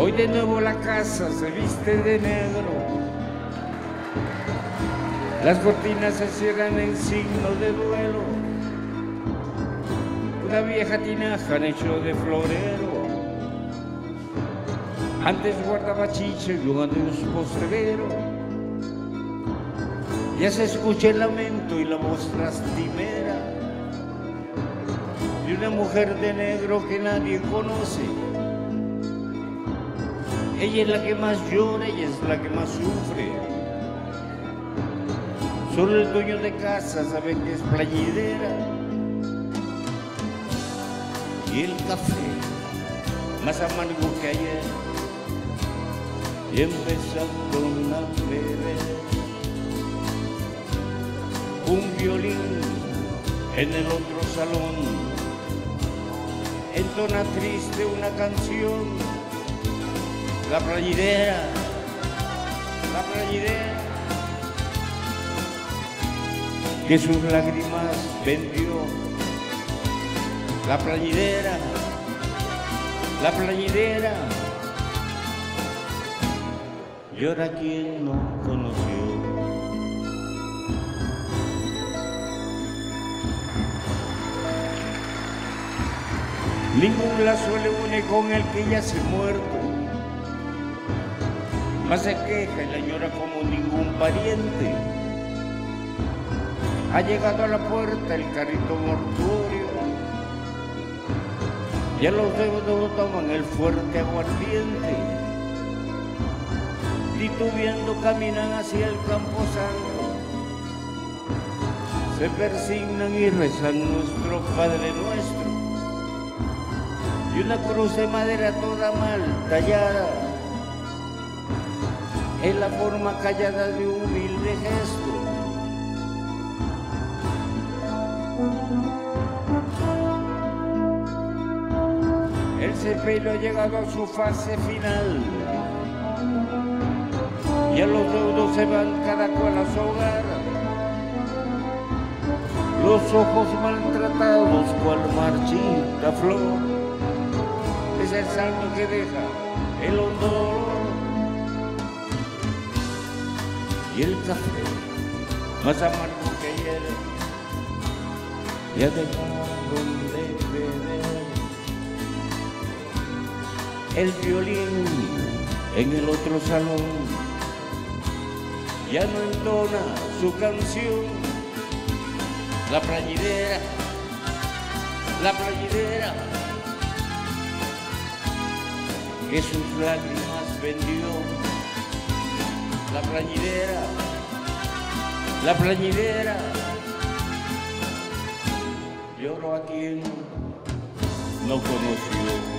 Hoy de nuevo la casa se viste de negro. Las cortinas se cierran en signo de duelo. Una vieja tinaja han hecho de florero. Antes guardaba chicha y un adiós postrero. Ya se escucha el lamento y la voz lastimera de una mujer de negro que nadie conoce. Ella es la que más llora, ella es la que más sufre. Solo el dueño de casa sabe que es plañidera. Y el café, más amargo que ayer, y empezando a beber. Un violín en el otro salón entona triste una canción. La plañidera, que sus lágrimas vendió. La plañidera, llora quien no conoció. Ningún lazo le une con el que ya se muerto, más se queja y la llora como ningún pariente. Ha llegado a la puerta el carrito mortuorio, ya los deudos toman el fuerte aguardiente. Titubeando caminan hacia el camposanto, se persignan y rezan nuestro Padre Nuestro. Y una cruz de madera toda mal tallada es la forma callada de un humilde gesto. El sepelio ha llegado a su fase final, ya los deudos se van cada cual a su hogar. Los ojos maltratados cual marchita flor, es el saldo que deja el hondo dolor. Y el café, más amargo que ayer, ya dejaron de beber. El violín en el otro salón ya no entona su canción. La plañidera, que sus lágrimas vendió. La plañidera, lloró a quien no conoció.